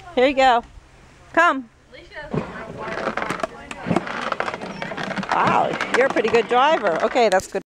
Here you go. Come. Wow, you're a pretty good driver. Okay, that's good.